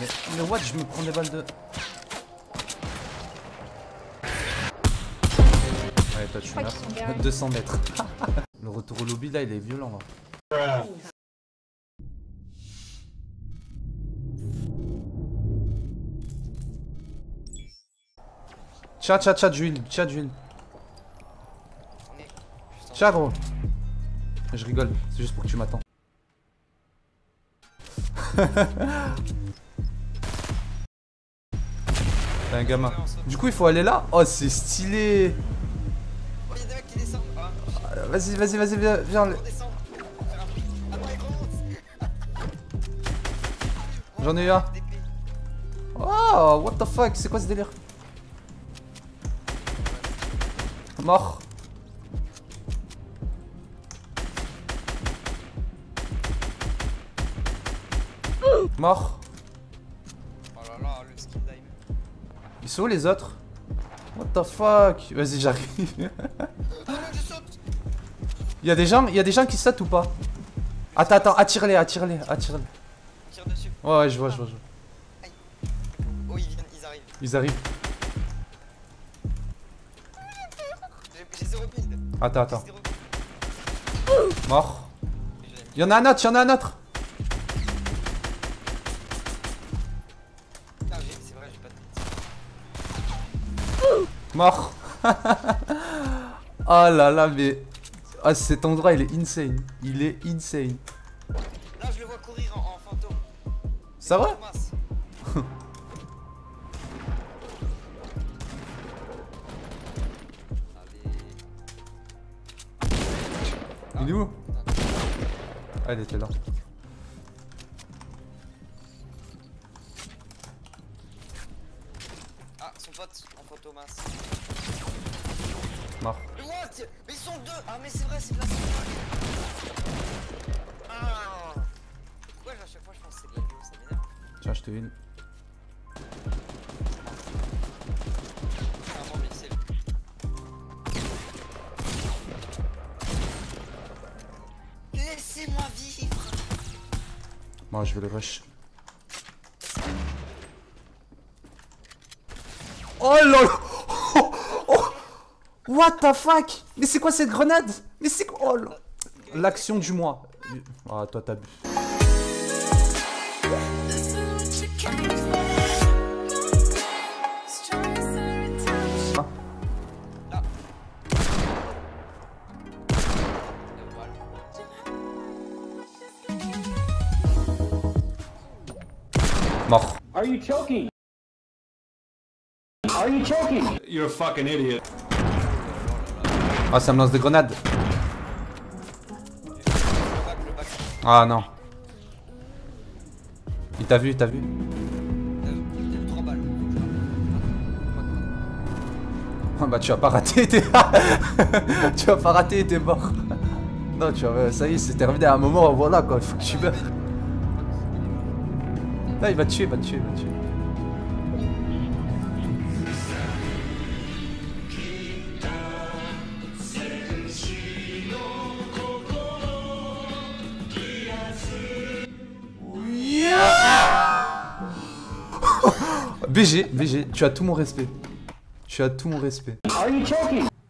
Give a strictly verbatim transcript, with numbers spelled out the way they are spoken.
Mais, mais what, je me prends des balles de... Ouais, toi tu meurs. deux cents mètres. Le retour au lobby là, il est violent là. Tcha tcha tcha d'huile, tcha d'huile. Tcha gros. Je rigole, c'est juste pour que tu m'attends. T'es un gamin. Du coup il faut aller là. Oh c'est stylé. Oh y'a des mecs qui descendent. Ah. Vas-y vas-y vas-y viens, viens. J'en ai eu un. Oh what the fuck, c'est quoi ce délire? Mort. Mort. Oh là là, le skin dive. Ils sont où les autres? What the fuck? Vas-y j'arrive. Il y a des gens, il y a des gens qui sautent ou pas? Attends, attends, attire-les, attire-les, attire-les. Tire dessus. Ouais, ouais, je vois, je vois, je vois. Oh, ils viennent, ils arrivent. Ils arrivent. J'ai zéro build. Attends, attends. Mort. Il y en a un autre, il y en a un autre. Putain, c'est vrai, j'ai pas de build. Mort. Oh là là, mais... Ah, cet endroit, il est insane. Il est insane. Là, je le vois courir en, en fantôme. Ça va? Il est où? Ah, il était là. Ah, son pote en photo mince. Mort. What? Mais ils sont deux. Ah, mais c'est vrai, c'est de la sauvegarde. Ah. Pourquoi à chaque fois je pense que c'est de la bio, ça m'énerve. Tiens, je te une. Vraiment, mais c'est... Laissez-moi vivre. Moi, je vais le rush. Oh lol. Oh, oh. What the fuck? Mais c'est quoi cette grenade? Mais c'est quoi? Oh, l'action du mois. Ah, toi, t'as bu. Ah. Là. Mort. Are you choking? Are you choking? You're a fucking idiot. Ah, ça me lance des grenades. Ah non. Il t'a vu, il t'a vu. Oh bah tu vas pas rater, t'es... tu vas pas rater, t'es mort. Non, tu vas... ça y est, c'est terminé à un moment, voilà quoi, il faut que tu meurs. Là, il va te tuer, il va te tuer, il va te tuer. B G, B G, tu as tout mon respect. Tu as tout mon respect. Are you choking?